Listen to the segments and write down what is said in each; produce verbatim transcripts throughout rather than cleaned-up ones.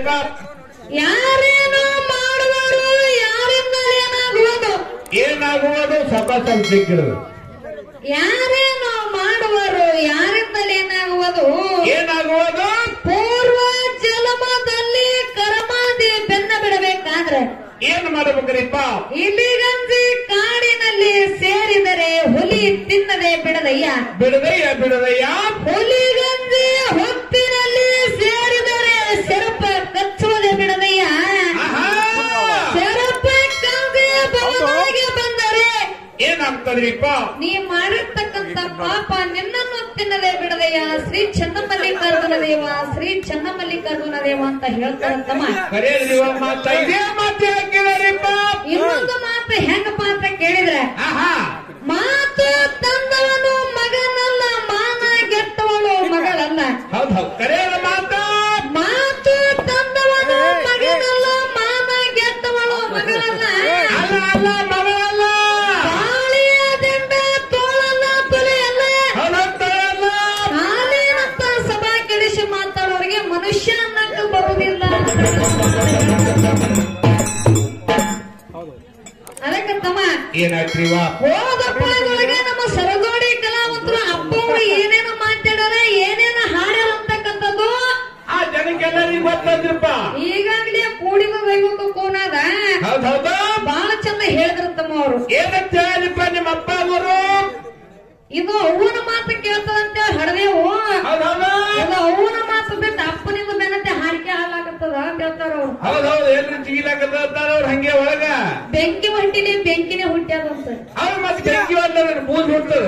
ಹೇಳ್ಬೇಕ. ಯಾರೇನೋ ಮಾಡುವರು ಯಾರಿಂದಲೇ ಏನಾಗುವುದು ಏನಾಗುವುದು ಸಪ ಸ್ವಲ್ಪ ಸಿಕ್ಕಿಡುದು. ಯಾರೇನೋ ಮಾಡುವರು ಯಾರಿಂದಲೇ ಏನಾಗುವುದು ಏನಾಗುವುದು ಪೂರ್ವ ಜನ್ಮದಲ್ಲಿ ಕರ್ಮಾದಿ ಬೆನ್ನ ಬಿಡಬೇಕಾದ್ರೆ ಏನ್ ಮಾಡಬೇಕ್ರಿಪ್ಪ? ಇಲಿಗಂಜಿ ಕಾಡಿನಲ್ಲಿ ಸೇರಿದರೆ ಹುಲಿ ತಿನ್ನದೆ ಬಿಡದಯ್ಯ ಬಿಡದಯ್ಯ ಬಿಡದಯ್ಯ. ಹುಲಿಗಂಜಿ ಹೊತ್ತಿನಲ್ಲಿ ಸೇರಿದರೆ ಸೆರಪ ಕಚ್ಚುವುದೇ ಬಿಡದಯ್ಯ. ಸೆರಪ ಕಂದಿ ಬಲವಾಗಿ ಬಂದರೆ ಏನಾಗ್ತದ್ರಿಪ್ಪ? ನೀ ಮಾಡಿರ್ತಕ್ಕಂಥ ಪಾಪ ನಿನ್ನನ್ನು ತಿನ್ನದೆ ಬಿಡದಯ್ಯ. ಶ್ರೀ ಚನ್ನಮಲ್ಲಿಕಾರ್ಜುನ ದೇವ ಶ್ರೀ ಚನ್ನಮಲ್ಲಿಕಾರ್ಜುನ ದೇವ ಅಂತ ಹೇಳ್ತಾರಂತಮ್ಮ. ಕರೆಯಲ್ರಿ ಮಾತ ಇದೇ ಮಾತು ಹಾಕಿದಾರಿಪ್ಪ. ಇನ್ನೊಂದು ಮಾತು ಹೆಂಗಪ್ಪ ಅಂತ ಕೇಳಿದ್ರೆ ಮಾತು ತಂದವನು ಮಗನಲ್ಲ ಮಾನ ಗೆಟ್ಟವಳು ಮಗಳಲ್ಲ. ಹೌದು ಹೌದು ಕರೆಯಲ್ಲ ಮಾತ. ಮಾತು ತಂದವನು ಮಗನಲ್ಲ ಮಾನ ಗೆಟ್ಟವಳು ಮಗಳಲ್ಲ. ಅಲ್ಲ ಅಲ್ಲ ಮಗಳಲ್ಲ. ತಾಳಿಯ ದಿಂಡ ತೋಳಲ್ಲ ತೊಲೆಯಲ್ಲ. ಹೌದಲ್ಲ ಹಾಲಿನಂತ ಸಭಾ ಕೆಡಿಸಿ ಮಾತಾಡೋರಿಗೆ ಮನುಷ್ಯ ಅನ್ನಕ್ಕೆ ಬರುವುದಿಲ್ಲ. ಅದಕ್ಕೆ ತಮ್ಮ ಏನಾಗ್ತೀವ ಹೋದಪ್ಪದೊಳಗೆ ನಮ್ಮ ಸರಗೋಡಿ ಕಲಾವಂತರು ಅಪ್ಪ ಅವರು ಏನೇನು ಮಾತಾಡೋರ ಏನೇನು ಹಾಡ್ಯಾರ ಅಂತಕ್ಕಂಥದ್ದು ಆ ಜನಕ್ಕೆಲ್ಲರಿಗೂ ಗೊತ್ತಂದ್ರಪ್ಪ. ಈಗಾಗಲೇ ಕೂಡಿದ ದೈವಕ್ಕೂ ಕೋನಾದ ಹೌದ್ ಹೌದು ಬಹಳ ಚಂದ ಹೇಳಿದ್ರ ತಮ್ಮ ಅವರು. ಏನಂತ ಹೇಳಿಪ್ಪ ನಿಮ್ಮ ಅಪ್ಪ ಅವರು? ಇದು ಅವ್ವನ ಮಾತು ಕೇಳ್ತದಂತ ಹಡದೇವು. ಹೌದ್ ಹೌದು ಇದು ಅವ್ವನ ಮಾತು ಬಿಟ್ಟು ಅಪ್ಪನಿಂದ ಬೆನ್ನತ್ತೆ ಹಾರಿಕೆ ಹಾಲಾಗತ್ತದ ಅಂತ ಹೇಳ್ತಾರ ಅವ್ರು. ಹೌದ್ ಹೌದು ಎಲ್ರು ಜಿಗಿಲಾಕತ್ತಾರ ಅವ್ರು ಹಂಗೆ ಒಳಗ ಬೆಂಕಿ ಹೊಂಟಿನಿ ಬೆಂಕಿನೇ ಹುಟ್ಟ್ಯಾದಂತ. ಅವ್ರು ಮತ್ತೆ ಬೆಂಕಿ ಹೊಂಟದ ಮೂಲ್ ಹುಟ್ಟದ.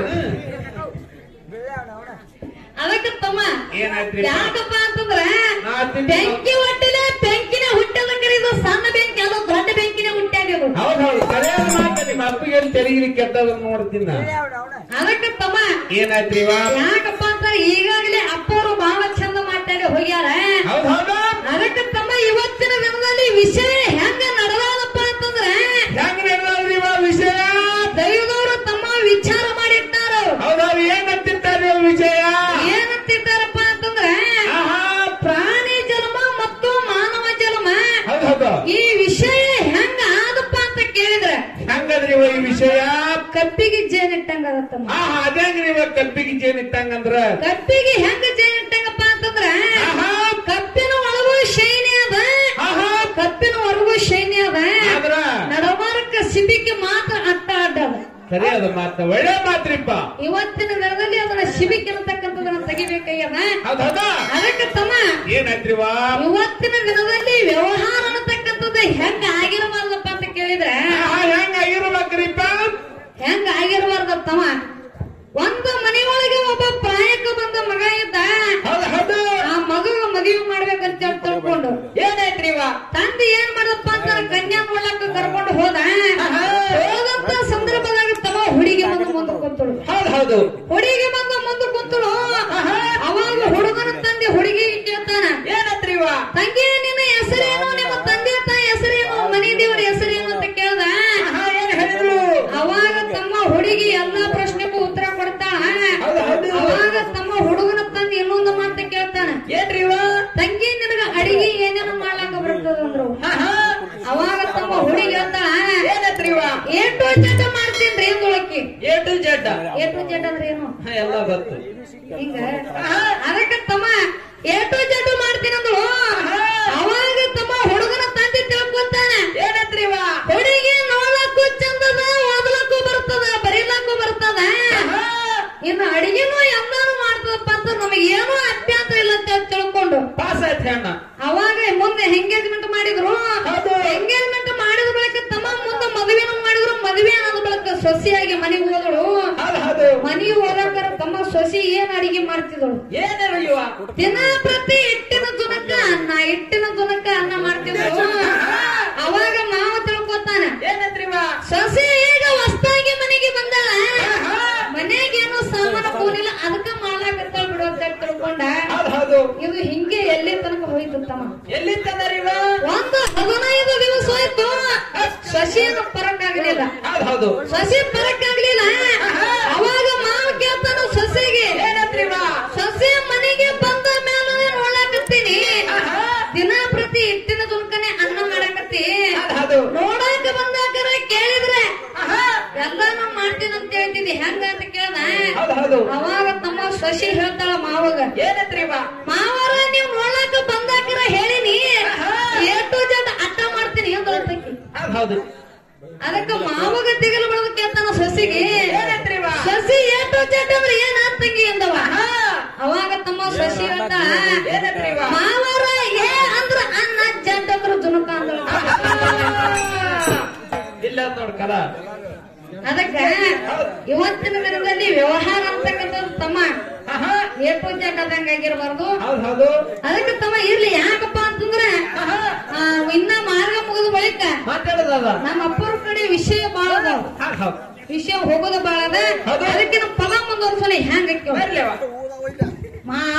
ಅದಕ್ಕೆ ತಮ್ಮ ಏನಾಯ್ತ್ರಿ? ಯಾಕಪ್ಪ ಅಂತಂದ್ರೆ ನಾ ತಿಂದ- ಬೆಂಕಿ ಹೊಟ್ಟಿಲೆ ಬೆಂಕಿನೇ ಹುಟ್ಟದ ಕರೀದು ಸಣ್ಣ ಬೆಂಕಿ ಅದು ದೊಡ್ಡ ಬೆಂಕಿನೇ ಹುಟ್ಟ್ಯಾಗದು. ಹೌದ್ ಹೌದು ಕರೆಯಲ್ಲ ಮಾತ. ನಿಮ್ಮ ಅಪ್ಪಿಗೆ ತೆಲಿಗಿರಿ ಕೆಟ್ಟದ ನೋಡ್ತೀನಿ ನಾ. ಅದಕ್ಕೆ ತಮ್ಮ ಏನಾಯ್ತ್ರಿ ಇವ? ಯಾಕಪ್ಪ ಅಂತ ಈಗಾಗಲೇ ಅಪ್ಪವರು ಬಹಳ ಚಂದ ಮಾತಾಡಿ ಹೋಗ್ಯಾರ. ಹೌದ್ ಹೌದು ಅದಕ್ಕೆ ತಮ್ಮ ಇವತ್ತಿನ ದಿನದಲ್ಲಿ ವಿಷಯ ಹೆಂಗ ನಡೆದಾದಪ್ಪ ಅಂತಂದ್ರೆ ಹೆಂಗ್ ನಡೆದ್ರಿ ಇವ ವಿಷಯ? ದೈವದವರು ತಮ್ಮ ವಿಚಾರ ಮಾಡಿರ್ತಾರ. ಹೌದವ್ರು ಏನಂತಿರ್ತಾರೆ ವಿಷಯ? ಏನಂತಿದ್ದಾರಪ್ಪ ಅಂತಂದ್ರೆ ಆಹಾ ಪ್ರಾಣಿ ಜನ್ಮ ಮತ್ತು ಮಾನವ ಜನ್ಮ ಹೌದ್ ಹೌದು ಈ ವಿಷಯ ಹೆಂಗ ಆದಪ್ಪ ಅಂತ ಕೇಳಿದ್ರೆ ಹೆಂಗದ್ರಿ ಇವ ಈ ವಿಷಯ? ಕಪ್ಪಿಗೆ ಜೇನಿಟ್ಟಂಗ ಆಗತ್ತಮ್ಮ. ಆಹಾ ಅದೇಂಗ್ರಿ ಇವ ಕಬ್ಬಿಗೆ ಜೇನ್ ಇಟ್ಟಂಗಂದ್ರ? ಕಪ್ಪಿಗೆ ಹೆಂಗ ಜೇನಿಟ್ಟಂಗಪ್ಪ ಅಂತಂದ್ರ ಆಹಾ ಕಪ್ಪಿನ ಒಳಗೂ ಶೈನಿ ಅದ ಆಹಾ ಕಪ್ಪಿನ ಹೊರಗೂ ಶೈನಿ ಅದ. ಆದ್ರ ನಡಬಾರಕ ಸಿಬಿಗೆ ಮಾತ್ರ ಅಟ್ಟ ಅಡ್ಡದ. ಸರಿ ಅದ ಮಾತ ಒಳ್ಳೆ ಮಾತ್ರಿಪ್ಪ. ಇವತ್ತಿನ ದಿನದಲ್ಲಿ ಅದನ್ನ ಶಿಬಿಕ್ ಅನ್ನತಕ್ಕಂಥದನ್ನ ತೆಗಿಬೇಕಾಗ್ಯದ. ಹೌದ್ ಹೌದ ಅದಕ್ಕೆ ತಮ್ಮ ಏನಾಯ್ತ್ರಿವ? ಇವತ್ತಿನ ದಿನದಲ್ಲಿ ವ್ಯವಹಾರ ಅನ್ನತಕ್ಕಂಥದ್ದು ಹೆಂಗ ಆಗಿರಬಾರ್ದಪ್ಪ ಅಂತ ಕೇಳಿದ್ರೆ ಆಹಾ ಹೆಂಗ ಆಗಿರ್ಬೇಕ್ರಿಪ್ಪ? ಹೆಂಗ ಆಗಿರಬಾರ್ದ ತಮ್ಮ. ಒಂದು ಮನೆಯೊಳಗೆ ಒಬ್ಬ ಪ್ರಾಯಕ್ಕೆ ಬಂದ ಮಗ ಇದ್ದ. ಹೌದ್ ಹೌದು ಆ ಮಗ ಮದುವೆ ಮಾಡ್ಬೇಕಂತ ಹೇಳಿ ತಿಳ್ಕೊಂಡು ಏನಾಯ್ತ್ರಿವ? ತಂದೆ ಏನ್ ಮಾಡಪ್ಪ ಅಂತ ಕನ್ಯಾ ನೋಡ್ಲಕ್ಕ ಕರ್ಕೊಂಡು ಹೋದ. ಹೋದಂತ ಸಂದರ್ಭದಾಗ ತಮ್ಮ ಹುಡುಗಿ ಬಂದು ಮುಂದೆ ಕುಂತಳು. ಹೌದ್ ಹೌದು ಹುಡುಗಿ ಬಂದು ಮುಂದೆ ಕುಂತಳು. ಅವಾಗ ಹುಡುಗನ ತಂದೆ ಹುಡುಗಿ ಕೇಳ್ತಾನ, ಏನಂತ್ರಿವ? ತಂಗಿ ನಿನ್ನ ಹೆಸರೇನು, ನಿಮ್ಮ ತಂದೆ ತಾಯಿ ಹೆಸರೇನು, ಮನೆ ದೇವರ ಹೆಸರೇನು ಅಂತ ಕೇಳ್ದ. ಏನ್ ಹೇಳಿದ್ರು? ಅವಾಗ ತಮ್ಮ ಹುಡುಗಿ ಎಲ್ಲಾ ಪ್ರಶ್ನೆಗೂ ಉತ್ತರ ಕೊಡ್ತಾಳ. ಹೌದ್ ಹೌದು ಅವಾಗ ತಮ್ಮ ಹುಡುಗನ ತಂದೆ ಇನ್ನೊಂದು ಮಾತು ಕೇಳ್ತಾನ, ಏನ್ರಿವ? ತಂಗಿ ನಿನಗ ಅಡಿಗೆ ಏನೇನು ಮಾಡ್ಲಾಕ ಬರ್ತದಂದ್ರು. ಅವಾಗ ತಮ್ಮ ಹುಡುಗಿ ಹೇಳ್ತಾಳ, ಏನಂತ್ರಿವ? ಎ ಟು ಜೆಡ್ ಮಾಡ್ತೀನ್ರಿ ಎಂದೊಳಕಿ. A to Z A to Z ಅಂದ್ರೆ ಏನು ಎಲ್ಲ ಗೊತ್ತು. ಹಿಂಗ. ಅದಕ್ಕೆ ತಮ್ಮ ಎ ಟು ಜೆಡ್ ಮಾಡ್ತೀನಂದ್ರು. ಅವಾಗ ತಮ್ಮ ಹುಡುಗನ ತಂದೆ ತಿಳ್ಕೊಂತಾನ, ಏನಂತ್ರಿವ? ಹುಡುಗಿ ನೋಡ್ಲಕ್ಕೂ ಚಂದದ, ಓದ್ಲಕ್ಕೂ ಬರ್ತದ, ಬರೀಲಕ್ಕೂ ಬರ್ತದ, ಇನ್ನು ಅಡಿಗೆನೂ ಎಲ್ಲಾನು ಮಾಡ್ತದಪ್ಪ ಅಂತ ನಮಗೆ ಏನೂ ಅಭ್ಯಂತರ ಇಲ್ಲ ಅಂತ ತಿಳ್ಕೊಂಡು ಪಾಸ್ ಆಯ್ತು ಅಣ್ಣ. ಅವಾಗ ಮುಂದೆ ಎಂಗೇಜ್ಮೆಂಟ್ ಮಾಡಿದ್ರು. ಎಂಗೇಜ್ಮೆಂಟ್ ಮಾಡಿದ ಬಳಿಕ ತಮ್ಮ ಮುಂದೆ ಮದುವೆನ ಮಾಡಿದ್ರು. ಮದುವೆ ಆದ ಬಳಿಕ ಸೊಸೆಯಾಗಿ ಮನೆಗೆ ಹೋದಳು. ಹೌದ್ ಹೌದು ಮನೆಗೆ ಹೋದಾಗ ತಮ್ಮ ಸೊಸೆ ಏನ್ ಅಡಿಗೆ ಮಾಡ್ತಿದ್ದಳು? ಏನೇನು ಇವ? ದಿನ ಪ್ರತಿ ಹಿಟ್ಟಿನ ಜುನಕ್ಕ ಅನ್ನ, ಹಿಟ್ಟಿನ ಜುನಕ್ಕ ಅನ್ನ ಮಾಡ್ತಿದ್ದಳು. ಅವಾಗ ಮಾವ ತಿಳ್ಕೊತಾನ, ಏನಂತ್ರಿವ? ಸೊಸೆ ಈಗ ಹೊಸ್ತಾಗಿ ಮನೆಗೆ ಬಂದಾಳ, ಮನೆಗೆ ಏನೋ ಸಾಮಾನು ಕೂಲಿಲ್ಲ, ಅದಕ್ಕ ಮಾಡ್ಲಾಕತ್ತಾಳ ಬಿಡು ಅಂತ ತಿಳ್ಕೊಂಡ. ಹೌದ್ ಹೌದು ಇದು ಹಿಂಗೆ ಎಲ್ಲಿ ತನಕ ಹೋಯ್ತು ತಮ್ಮ. ಎಲ್ಲಿ ತಂದರಿವ? ಒಂದು ಹದಿನೈದು ದಿವಸ ಹೋಯ್ತು, ಸೊಸೆಯನ್ನು ಪರಕ್ಕಾಗಲಿಲ್ಲ. ಹೌದ್ ಹೌದು ಸೊಸೆ ಪರಕ್ಕಾಗ್ಲಿಲ್ಲ. ಅವಾಗ ಮಾವ ಕೇಳ್ತಾನ ಸೊಸೆಗೆ, ಏನಂತ್ರಿವ? ಸೊಸೆ ಮನೆಗೆ ಬಂದ ಮೇಲೆ ನೋಡಾಕತ್ತೀನಿ, ದಿನ ಪ್ರತಿ ಹೌದು ಅವಾಗ ತಮ್ಮ ಸಸಿ ಹೇಳ್ತಾಳ ಮಾವಗ, ಏನಂತ್ರಿ ಬಾ ಮಾವರ ನೀವ್ ನೋಡ್ಲಾಕ ಬಂದಾಕಿರ ಹೇಳಿನಿ ಎ ಟು ಜೆಡ್ ಅಟ್ಟ ಮಾಡ್ತೀನಿ ಅಂತ ಹೌದು. ಅದಕ್ಕ ಮಾವಗ ದಿಗಲು ಬಡದ ಕೇಳ್ತಾನ ಸಸಿಗೆ, ಏನಂತ್ರಿ ಬಾ ಸಸಿ ಎ ಟು ಜೆಡ್ ಅಂದ್ರೆ ಏನ್ ತಂಗಿ ಅಂದವ. ಅವಾಗ ತಮ್ಮ ಸಸಿ ಹೇಳ್ತಾಳ, ಏನಂತ್ರಿ ಬಾ ಮಾವರ ಏ ಅಂದ್ರ ಅನ್ನ, ಜಡ್ ಅಂದ್ರ ಜುನುಕ ಅಂದಳ. ಇಲ್ಲ ನೋಡ್ಕಲ. ಅದಕ್ಕ ಇವತ್ತಿನ ದಿನದಲ್ಲಿ ವ್ಯವಹಾರ ಅಂತಕ್ಕಂಥದ್ದು ತಮ್ಮ ಎ ಟು ಜೆಡ್ ಆದಂಗ ಆಗಿರಬಾರ್ದು. ಹೌದು ಹೌದು. ಅದಕ್ಕೆ ತಮ್ಮ ಇರ್ಲಿ. ಯಾಕಪ್ಪ ಅಂತಂದ್ರೆ ಇನ್ನ ಮಾರ್ಗ ಮುಗಿದ ಬಳಿಕ ಮಾತಾಡೋದದ ನಮ್ಮ ಅಪ್ಪರ ಕಡೆ ವಿಷಯ ಬಾಳ ಅದಾವ, ಹೌದು ವಿಷಯ ಹೋಗೋದು ಬಾಳ ಅದ. ಅದಕ್ಕೆ ನಮ್ಮ ಪದ ಮುಂದುವರ್ಸಲಿ ಹೆಂಗ ಬರ್ಲೇವ ಮಾ